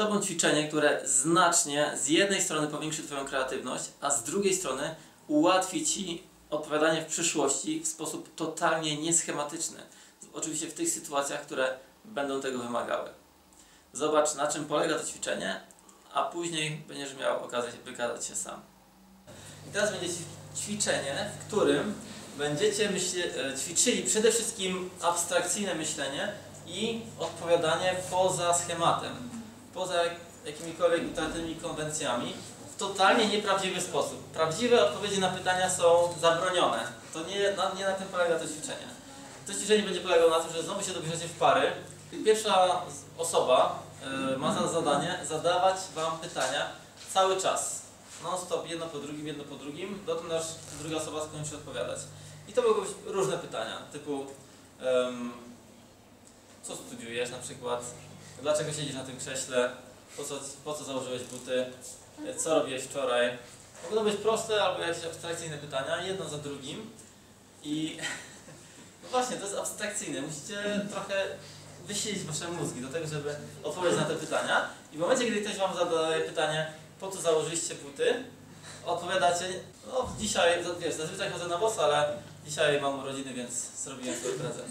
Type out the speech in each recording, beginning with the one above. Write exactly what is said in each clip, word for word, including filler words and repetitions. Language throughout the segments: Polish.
Tobą ćwiczenie, które znacznie z jednej strony powiększy Twoją kreatywność, a z drugiej strony ułatwi Ci odpowiadanie w przyszłości w sposób totalnie nieschematyczny. Oczywiście w tych sytuacjach, które będą tego wymagały. Zobacz, na czym polega to ćwiczenie, a później będziesz miał okazję wykazać się sam. I teraz będzie ćwiczenie, w którym będziecie myśle, ćwiczyli przede wszystkim abstrakcyjne myślenie i odpowiadanie poza schematem, poza jakimikolwiek literalnymi konwencjami, w totalnie nieprawdziwy sposób. Prawdziwe odpowiedzi na pytania są zabronione. To nie na, nie na tym polega to ćwiczenie. To ćwiczenie będzie polegało na tym, że znowu się dobierzecie w pary. Pierwsza osoba y, ma za zadanie zadawać Wam pytania cały czas. Non stop, jedno po drugim, jedno po drugim, dotąd aż druga osoba skończy odpowiadać. I to mogą być różne pytania, typu um, co studiujesz na przykład, dlaczego siedzisz na tym krześle, po co, po co założyłeś buty, co robiłeś wczoraj. Mogą to być proste albo jakieś abstrakcyjne pytania, jedno za drugim. I no właśnie, to jest abstrakcyjne, musicie trochę wysilić Wasze mózgi do tego, żeby odpowiedzieć na te pytania. I w momencie, kiedy ktoś Wam zadaje pytanie, po co założyliście buty, odpowiadacie, no dzisiaj, wiesz, zazwyczaj chodzę na boso, ale dzisiaj mam urodziny, więc zrobiłem sobie prezent.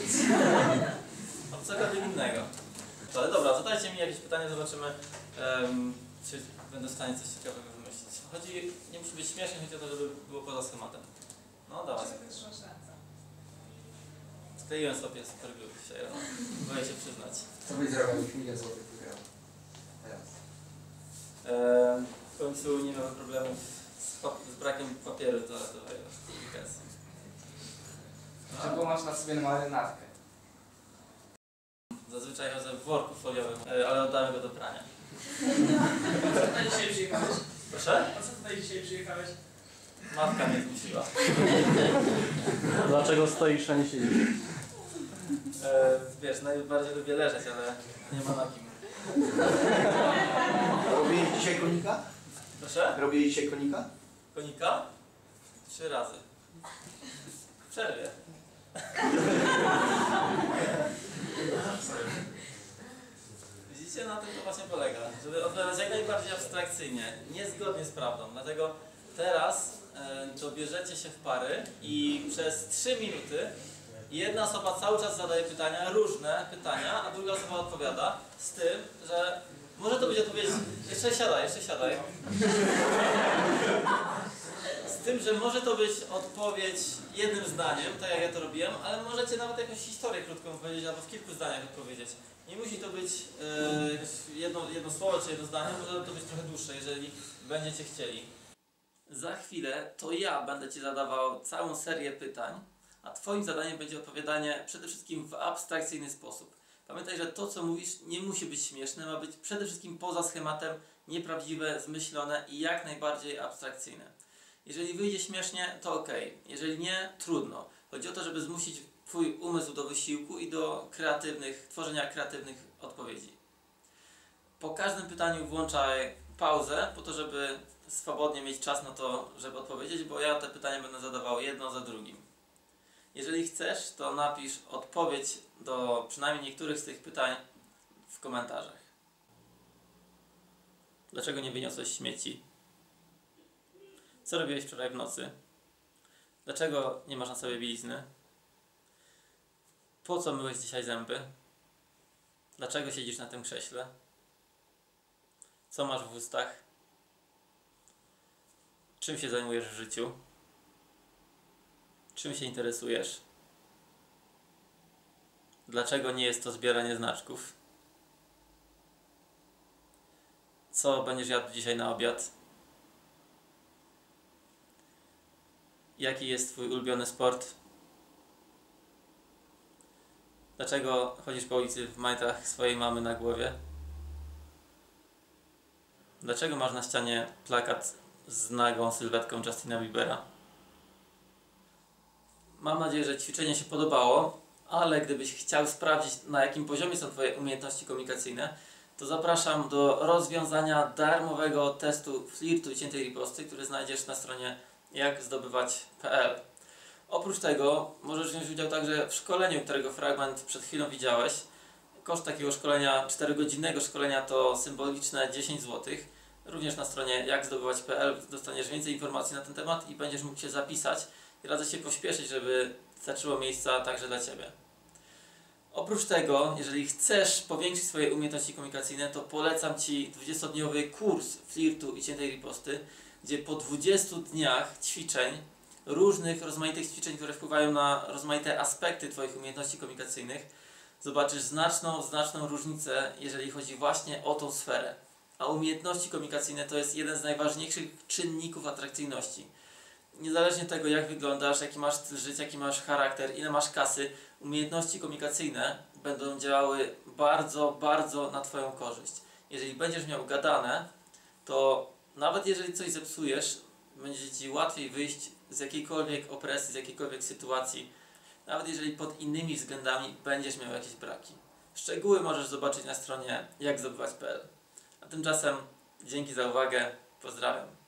Albo cokolwiek innego. Ale dobra, zadajcie mi jakieś pytanie, zobaczymy, um, czy będę w stanie coś ciekawego wymyślić. Chodzi, nie musi być śmiesznie, chodzi o to, żeby było poza schematem. No dawaj. Skleiłem sobie super glue dzisiaj, no. Boję się przyznać. Co byś zrobił, jakbyś milion złotych wygrał? Teraz. Eee, w końcu nie mamy problemów z, z brakiem papieru do aplikacji. Albo masz na sobie marynarkę. Zazwyczaj chodzę w worku foliowym, ale oddałem go do prania. A co tutaj dzisiaj przyjechałeś? Proszę? A co tutaj dzisiaj przyjechałeś? Matka mnie zmusiła. Dlaczego stoisz, a nie siedzisz? E, wiesz, najbardziej lubię leżeć, ale nie ma na kim. Robiłeś dzisiaj konika? Proszę? Robiłeś dzisiaj konika? Konika? Trzy razy. W przerwie. Widzicie, na tym to właśnie polega, żeby odpowiadać jak najbardziej abstrakcyjnie, niezgodnie z prawdą. Dlatego teraz e, dobierzecie się w pary i przez trzy minuty jedna osoba cały czas zadaje pytania, różne pytania, a druga osoba odpowiada z tym, że może to być odpowiedź... Jeszcze siadaj, jeszcze siadaj. Z tym, że może to być odpowiedź jednym zdaniem, tak jak ja to robiłem, ale możecie nawet jakąś historię krótką powiedzieć, albo w kilku zdaniach odpowiedzieć. Nie musi to być e, jedno, jedno słowo czy jedno zdanie, może to być trochę dłuższe, jeżeli będziecie chcieli. Za chwilę to ja będę Ci zadawał całą serię pytań, a Twoim zadaniem będzie odpowiadanie przede wszystkim w abstrakcyjny sposób. Pamiętaj, że to, co mówisz, nie musi być śmieszne, ma być przede wszystkim poza schematem, nieprawdziwe, zmyślone i jak najbardziej abstrakcyjne. Jeżeli wyjdzie śmiesznie, to ok. Jeżeli nie, trudno. Chodzi o to, żeby zmusić Twój umysł do wysiłku i do kreatywnych, tworzenia kreatywnych odpowiedzi. Po każdym pytaniu włączaj pauzę, po to, żeby swobodnie mieć czas na to, żeby odpowiedzieć, bo ja te pytania będę zadawał jedno za drugim. Jeżeli chcesz, to napisz odpowiedź do przynajmniej niektórych z tych pytań w komentarzach. Dlaczego nie wyniosłeś śmieci? Co robiłeś wczoraj w nocy? Dlaczego nie masz na sobie bielizny? Po co myłeś dzisiaj zęby? Dlaczego siedzisz na tym krześle? Co masz w ustach? Czym się zajmujesz w życiu? Czym się interesujesz? Dlaczego nie jest to zbieranie znaczków? Co będziesz jadł dzisiaj na obiad? Jaki jest Twój ulubiony sport? Dlaczego chodzisz po ulicy w majtach swojej mamy na głowie? Dlaczego masz na ścianie plakat z nagą sylwetką Justina Biebera? Mam nadzieję, że ćwiczenie się podobało, ale gdybyś chciał sprawdzić, na jakim poziomie są Twoje umiejętności komunikacyjne, to zapraszam do rozwiązania darmowego testu flirtu ciętej riposty, który znajdziesz na stronie jak zdobywać kropka p l. Oprócz tego możesz wziąć udział także w szkoleniu, którego fragment przed chwilą widziałeś. koszt takiego szkolenia, czterogodzinnego szkolenia to symboliczne dziesięć złotych. Również na stronie jak zdobywać kropka p l dostaniesz więcej informacji na ten temat i będziesz mógł się zapisać. I radzę się pośpieszyć, żeby starczyło miejsca także dla Ciebie. Oprócz tego, jeżeli chcesz powiększyć swoje umiejętności komunikacyjne, to polecam Ci dwudziestodniowy kurs flirtu i ciętej riposty, gdzie po dwudziestu dniach ćwiczeń, różnych rozmaitych ćwiczeń, które wpływają na rozmaite aspekty Twoich umiejętności komunikacyjnych, zobaczysz znaczną, znaczną różnicę, jeżeli chodzi właśnie o tą sferę. A umiejętności komunikacyjne to jest jeden z najważniejszych czynników atrakcyjności. Niezależnie od tego, jak wyglądasz, jaki masz styl życia, jaki masz charakter, ile masz kasy, umiejętności komunikacyjne będą działały bardzo, bardzo na Twoją korzyść. Jeżeli będziesz miał gadane, to nawet jeżeli coś zepsujesz, będzie Ci łatwiej wyjść z jakiejkolwiek opresji, z jakiejkolwiek sytuacji, nawet jeżeli pod innymi względami będziesz miał jakieś braki. Szczegóły możesz zobaczyć na stronie jak zdobywać kropka p l. A tymczasem dzięki za uwagę, pozdrawiam.